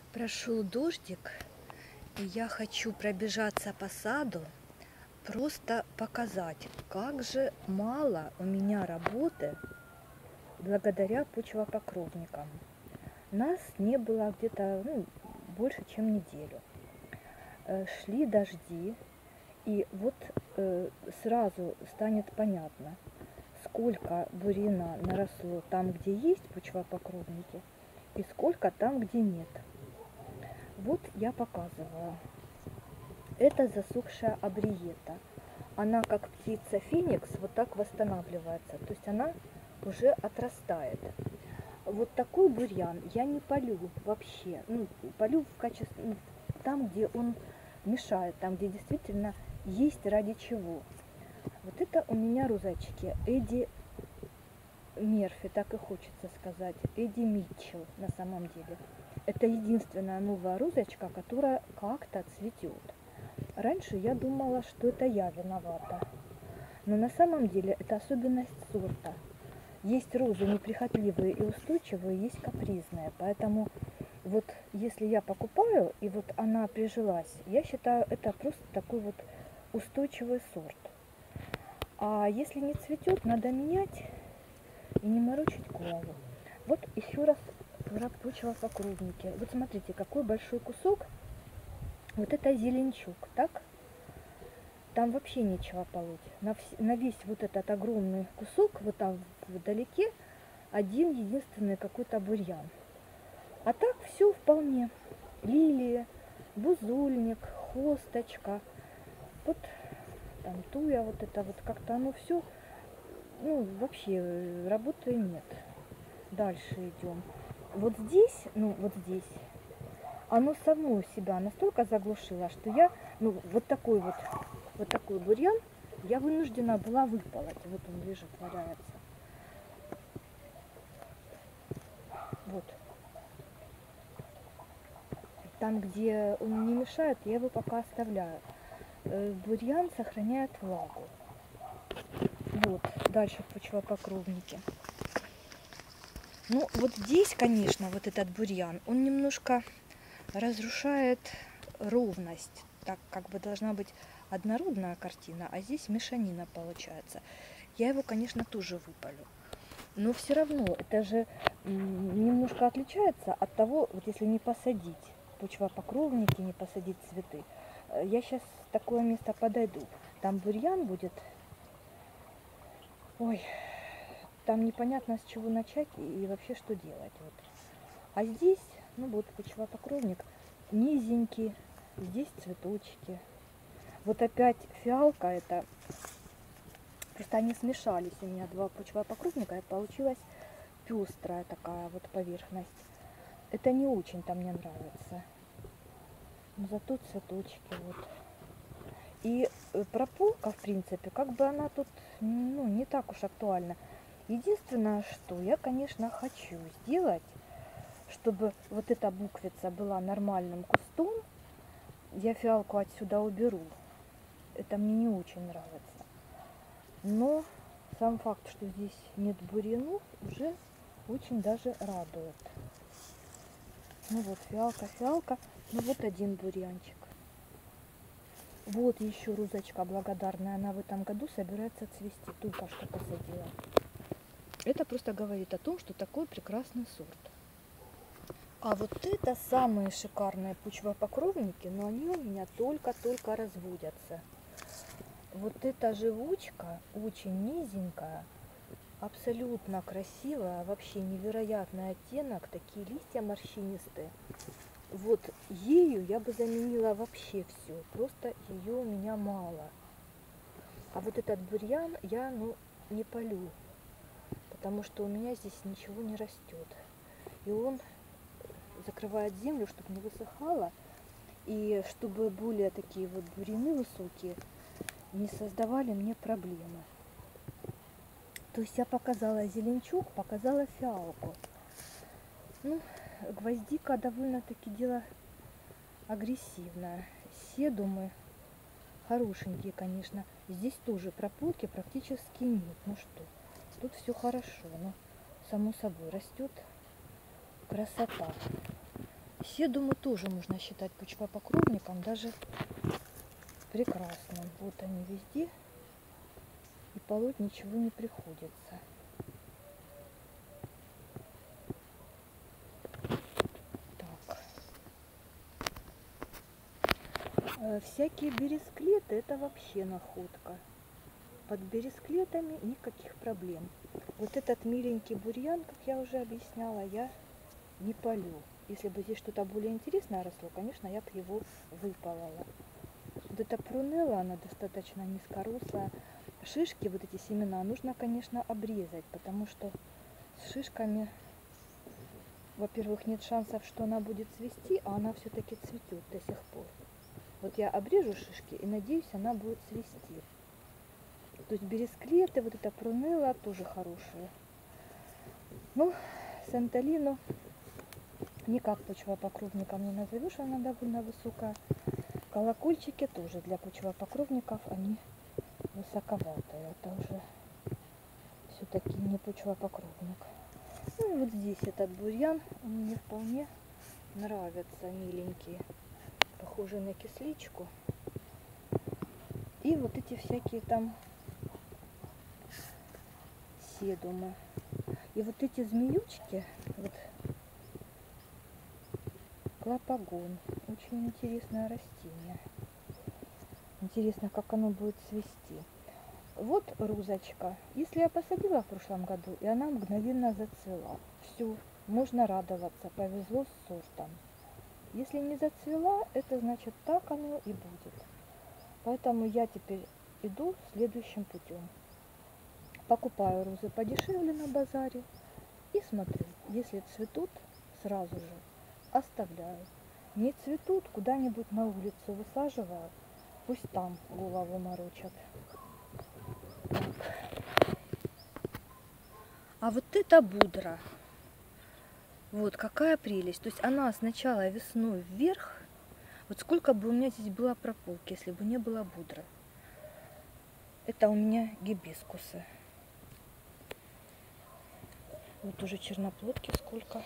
Прошел дождик, и я хочу пробежаться по саду, просто показать, как же мало у меня работы благодаря почвопокровникам. Нас не было где-то больше, чем неделю. Шли дожди, и вот сразу станет понятно, сколько бурьяна наросло там, где есть почвопокровники, и сколько там, где нет. Вот я показываю. Это засохшая абриета. Она, как птица феникс, вот так восстанавливается. То есть она уже отрастает. Вот такой бурьян я не полю вообще. Полю в качестве там, где он мешает, там, где действительно есть ради чего. Вот это у меня розочки Эдди Мерфи, так и хочется сказать. Эдди Митчелл на самом деле. Это единственная новая розочка, которая как-то цветет. Раньше я думала, что это я виновата. Но на самом деле это особенность сорта. Есть розы неприхотливые и устойчивые, есть капризные. Поэтому вот если я покупаю, и вот она прижилась, я считаю, это просто такой вот устойчивый сорт. А если не цветет, надо менять и не морочить голову. Вот еще раз про почвопокровники. Вот смотрите, какой большой кусок. Вот это зеленчук, так? Там вообще нечего полоть. На весь вот этот огромный кусок, вот там вдалеке, один единственный какой-то бурьян. А так все вполне. Лилия, бузульник, хосточка, вот там туя, вот это вот как-то оно все, вообще работы нет. Дальше идем. Вот здесь, вот здесь, оно само себя настолько заглушило, что я, вот такой бурьян я вынуждена была выполоть. Вот он лежит, валяется. Вот. Там, где он не мешает, я его пока оставляю. Бурьян сохраняет влагу. Вот, дальше почвопокровники. Вот здесь, конечно, вот этот бурьян, он немножко разрушает ровность. Так как бы должна быть однородная картина, а здесь мешанина получается. Я его, конечно, тоже выпалю. Но все равно это же немножко отличается от того, вот если не посадить почвопокровники, не посадить цветы. Я сейчас в такое место подойду. Там бурьян будет. Ой, там непонятно с чего начать и вообще что делать. Вот. А здесь, вот почвопокровник низенький, здесь цветочки. Вот опять фиалка, это просто они смешались у меня два почвопокровника, и получилась пестрая такая вот поверхность. Это не очень-то мне нравится. Но зато цветочки вот. И прополка, в принципе, как бы она тут, не так уж актуальна. Единственное, что я, конечно, хочу сделать, чтобы вот эта буквица была нормальным кустом, я фиалку отсюда уберу. Это мне не очень нравится. Но сам факт, что здесь нет бурьянов, уже очень даже радует. Вот фиалка. Вот один бурьянчик. Вот еще розочка благодарная. Она в этом году собирается цвести. Только что посадила. Это просто говорит о том, что такой прекрасный сорт. А вот это самые шикарные почвопокровники, но они у меня только-только разводятся. Вот эта живучка очень низенькая, абсолютно красивая, вообще невероятный оттенок, такие листья морщинистые. Вот ею я бы заменила вообще все, просто ее у меня мало. А вот этот бурьян я не полю, потому что у меня здесь ничего не растет. И он закрывает землю, чтобы не высыхало, и чтобы более такие вот бурьяны высокие не создавали мне проблемы. То есть я показала зеленчук, показала фиалку. Гвоздика довольно-таки дело агрессивное. Седумы хорошенькие, конечно. Здесь тоже прополки практически нет. Что, тут все хорошо, но само собой растет красота. Седуму тоже можно считать почвопокровником, даже прекрасным. Вот они везде, и полоть ничего не приходится. Так. Всякие бересклеты — это вообще находка. Под бересклетами никаких проблем. Вот этот миленький бурьян, как я уже объясняла, я не полю. Если бы здесь что-то более интересное росло, конечно, я бы его выполола. Вот эта прунелла, она достаточно низкорослая. Шишки, вот эти семена, нужно, конечно, обрезать, потому что с шишками, во-первых, нет шансов, что она будет цвести, а она все-таки цветет до сих пор. Вот я обрежу шишки и надеюсь, она будет цвести. То есть бересклеты, вот эта прунелла тоже хорошие. Ну, Санталину никак почвопокровником не назовешь, она довольно высокая. Колокольчики тоже для почвопокровников, они высоковатые. Это уже все-таки не почвопокровник. Ну и вот здесь этот бурьян, он мне вполне нравится, миленький. Похожий на кисличку. И вот эти всякие там седумы. И вот эти змеючки, вот клопогон, очень интересное растение. Интересно, как оно будет цвести. Вот розочка. Если я посадила в прошлом году, и она мгновенно зацвела, все, можно радоваться, повезло с сортом. Если не зацвела, это значит, так оно и будет. Поэтому я теперь иду следующим путем. Покупаю розы подешевле на базаре и смотрю, если цветут, сразу же оставляю. Не цветут, куда-нибудь на улицу высаживаю, пусть там голову морочат. Так. А вот это будра. Вот какая прелесть. То есть она сначала весной вверх. Вот сколько бы у меня здесь было прополки, если бы не было будры. Это у меня гибискусы. Вот уже черноплодки сколько.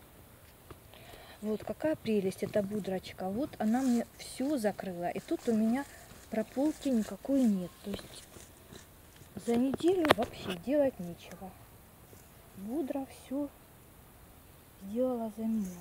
Вот какая прелесть эта будрочка. Вот она мне все закрыла. И тут у меня прополки никакой нет. То есть за неделю вообще делать нечего. Будра все сделала за меня.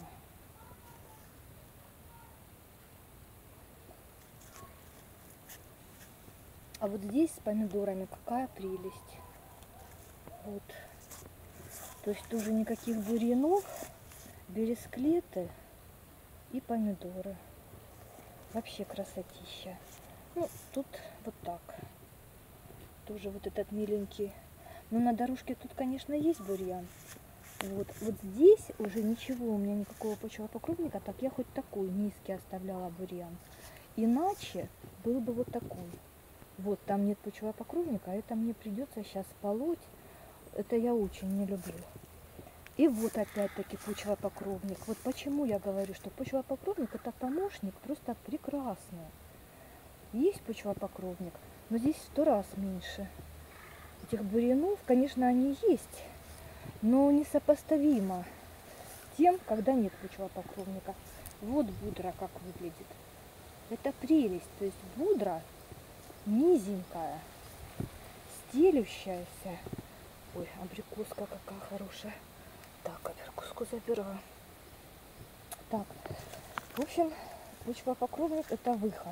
А вот здесь с помидорами какая прелесть. Вот. То есть тоже никаких бурьянов, бересклеты и помидоры. Вообще красотища. Ну, тут вот так. Тоже вот этот миленький. Но на дорожке тут, конечно, есть бурьян. Вот здесь уже ничего, у меня никакого почвопокровника, так я хоть такой низкий оставляла бурьян. Иначе был бы вот такой. Вот там нет почвопокровника, а это мне придется сейчас полоть. Это я очень не люблю. И вот опять-таки почвопокровник. Вот почему я говорю, что почвопокровник — это помощник просто прекрасный. Есть почвопокровник, но здесь в 100 раз меньше. Этих бурьянов, конечно, они есть, но несопоставимо с тем, когда нет почвопокровника. Вот будра как выглядит. Это прелесть. То есть будра низенькая, стелющаяся. Ой, абрикоска какая хорошая. Так, абрикоску забираю. Так, в общем, почвопокровник — это выход.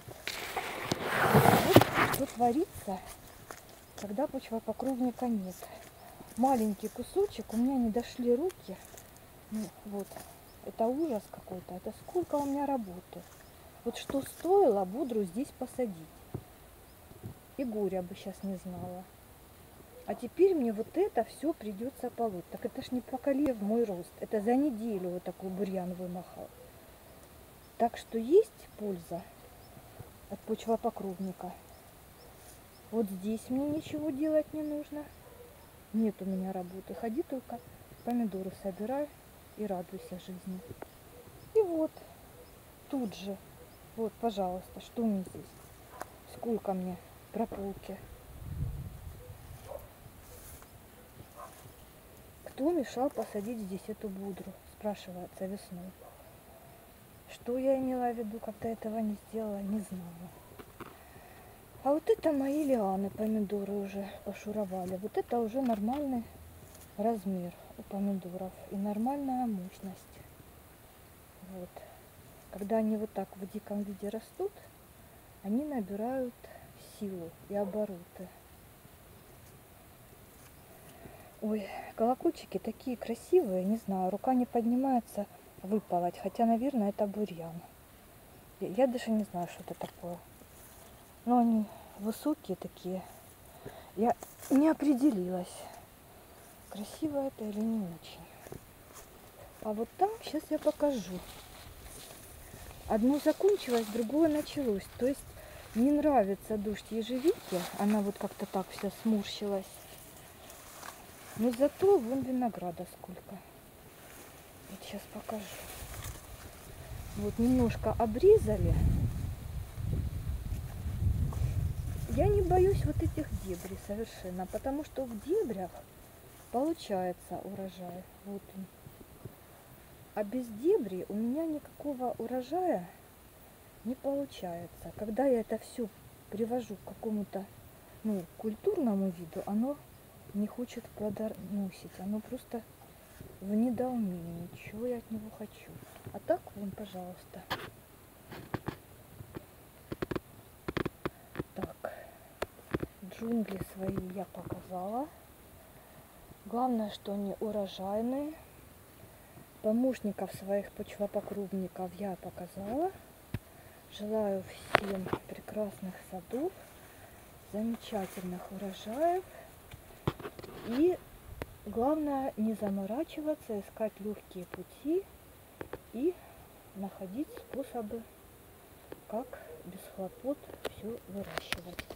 Вот что творится, когда почвопокровника нет. Маленький кусочек, у меня не дошли руки. Ну, вот, это ужас какой-то. Это сколько у меня работы. Вот что стоило будру здесь посадить. И горя бы сейчас не знала. А теперь мне вот это все придется полоть. Так это ж не поколи в мой рост. Это за неделю вот такой бурьян вымахал. Так что есть польза от почвопокровника. Вот здесь мне ничего делать не нужно. Нет у меня работы. Ходи только помидоры собирай и радуйся жизни. И вот тут же, вот, пожалуйста, что мне здесь? Сколько мне прополки? Кто мешал посадить здесь эту будру? Спрашивается весной. Что я имела в виду, когда этого не сделала, не знаю. А вот это мои лианы, помидоры уже пошуровали. Вот это уже нормальный размер у помидоров и нормальная мощность. Вот. Когда они вот так в диком виде растут, они набирают силу и обороты. Ой, колокольчики такие красивые, не знаю, рука не поднимается выполоть, хотя, наверное, это бурьян. Я даже не знаю, что это такое. Но они высокие такие. Я не определилась, красиво это или не очень. А вот там сейчас я покажу. Одно закончилось, другое началось. То есть не нравится дождь ежевики. Она вот как-то так вся сморщилась. Но зато вон винограда сколько. Вот сейчас покажу. Вот немножко обрезали. Я не боюсь вот этих дебрей совершенно, потому что в дебрях получается урожай. Вот он. А без дебри у меня никакого урожая не получается. Когда я это все привожу к какому-то культурному виду, оно не хочет плодоносить. Оно просто в недоумении, чего я от него хочу. А так, вон, пожалуйста. Так, джунгли свои я показала. Главное, что они урожайные. Помощников своих почвопокровников я показала. Желаю всем прекрасных садов, замечательных урожаев. И главное не заморачиваться, искать легкие пути и находить способы, как без хлопот все выращивать.